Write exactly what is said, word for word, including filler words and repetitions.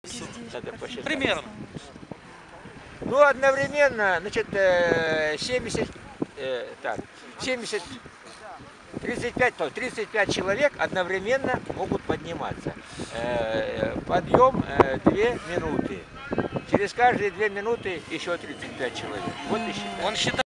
Надо посчитать. Примерно. Ну, одновременно, значит, семьдесят, э, так, семьдесят, тридцать пять, то, тридцать пять человек одновременно могут подниматься. Э, подъем э, две минуты. Через каждые две минуты еще тридцать пять человек. Вот и считаем. Он считает